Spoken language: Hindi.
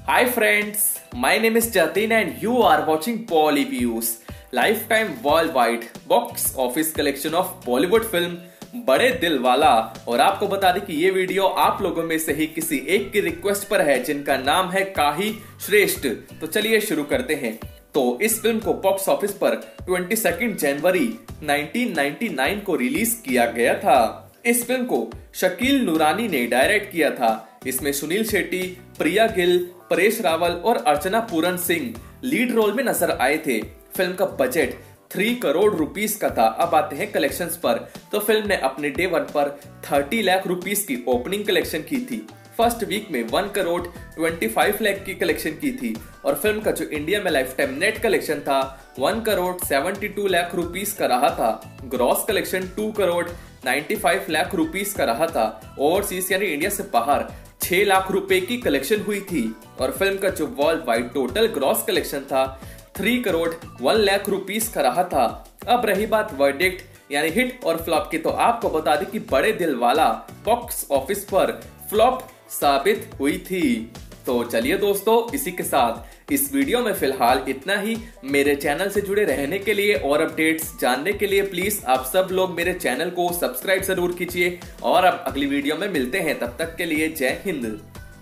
Hi friends, my name is Jatin and you are watching Polyviews, lifetime worldwide box office collection of Bollywood film बड़े दिल वाला। और आपको बता दें कि ये वीडियो आप लोगों में से ही किसी एक की रिक्वेस्ट पर है जिनका नाम है काही श्रेष्ठ। तो चलिए शुरू करते हैं। तो इस फिल्म को बॉक्स ऑफिस पर 22 जनवरी 1999 को रिलीज किया गया था। इस फिल्म को शकील नूरानी ने डायरेक्ट किया था। इसमें सुनील शेट्टी, प्रिया गिल, परेश रावल और अर्चना पूरन सिंह लीड रोल में नजर आए थे। फिल्म का बजट 3 करोड़ रुपीस का था। अब आते हैं कलेक्शंस पर। तो फिल्म ने अपने डे 1 पर 30 लाख रुपीस की ओपनिंग कलेक्शन की थी। फर्स्ट वीक में 1 करोड़ 25 लाख की कलेक्शन की थी और फिल्म का जो इंडिया में लाइफ टाइम नेट कलेक्शन था 1 करोड़ 72 लाख रुपीस का रहा था। Gross collection 2 crore 95 lakh rupees का रहा था। ओवरसीज यानी इंडिया से बाहर 6 लाख रुपए की कलेक्शन हुई थी और फिल्म का जो world wide total gross collection था 3 करोड़ 1 लाख रुपीस का रहा था। अब रही बात वर्डिक्ट यानी हिट और फ्लॉप की, तो आपको बता दें कि बड़े दिल वाला बॉक्स ऑफिस पर फ्लॉप साबित हुई थी। तो चलिए दोस्तों, इसी के साथ इस वीडियो में फिलहाल इतना ही। मेरे चैनल से जुड़े रहने के लिए और अपडेट्स जानने के लिए प्लीज आप सब लोग मेरे चैनल को सब्सक्राइब जरूर कीजिए और अब अगली वीडियो में मिलते हैं। तब तक के लिए जय हिंद।